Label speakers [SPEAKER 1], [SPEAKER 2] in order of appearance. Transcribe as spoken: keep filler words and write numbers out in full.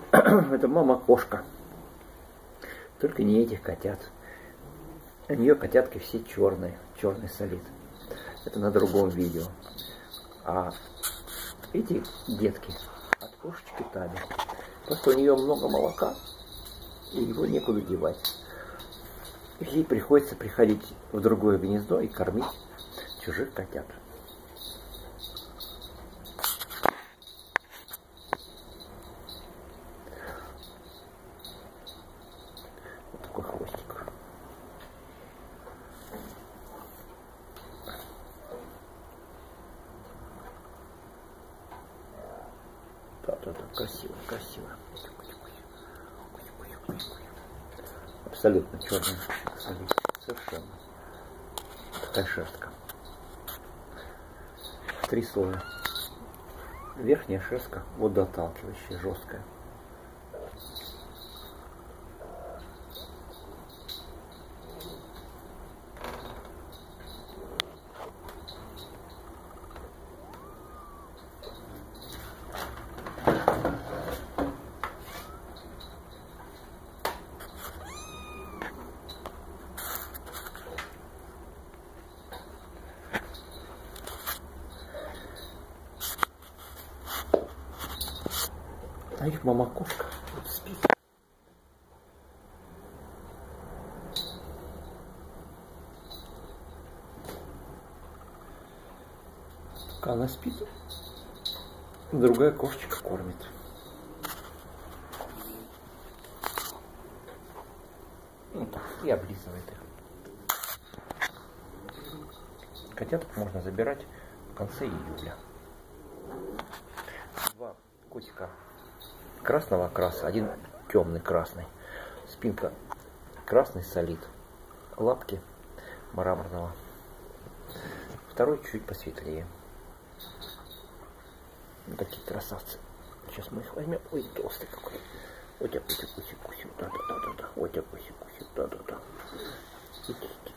[SPEAKER 1] Это мама-кошка. Только не этих котят. У нее котятки все черные. Черный солид. Это на другом видео. А эти детки от кошечки Таби. Просто у нее много молока. И его некуда девать. И ей приходится приходить в другое гнездо и кормить чужих котят. Вот такой хвостик. Да-да-да, красиво, красиво. Абсолютно черный солид. Совершенно. Такая шерстка. Три слоя. Верхняя шерстка водоотталкивающая, жесткая. А их мама-кошка вот спит. Пока она спит, другая кошечка кормит. Вот так, и облизывает их. Котяток можно забирать в конце июля. Два котика красного окраса, один темный красный, спинка красный солид, лапки мраморного, второй чуть посветлее. Вот такие красавцы. Сейчас мы их возьмем. Ой, толстый какой. Вот я кусик, кусик, кусик, да, да, да, да, да. Вот я кусик, кусик, да, да, да.